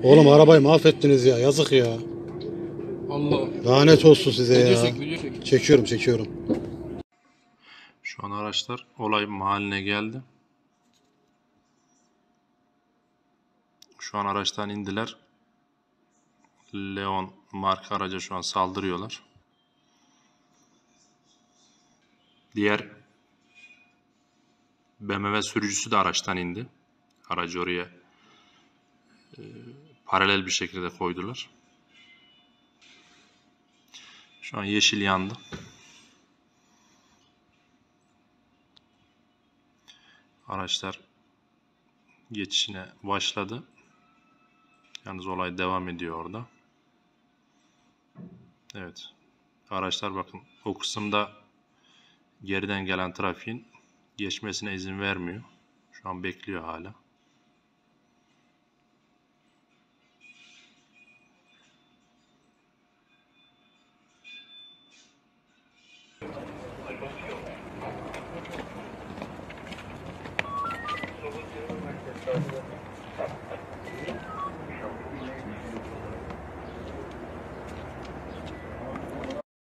Oğlum arabayı mahvettiniz ya. Yazık ya. Allah. Lanet olsun size ya. Video çek. Çekiyorum. Şu an araçlar olay mahalline geldi. Şu an araçtan indiler. Leon marka araca şu an saldırıyorlar. Diğer BMW sürücüsü de araçtan indi. Aracı oraya paralel bir şekilde koydular. Şu an yeşil yandı. Araçlar geçişine başladı. Yalnız olay devam ediyor orada. Evet. Araçlar bakın o kısımda geriden gelen trafiğin geçmesine izin vermiyor. Şu an bekliyor hala.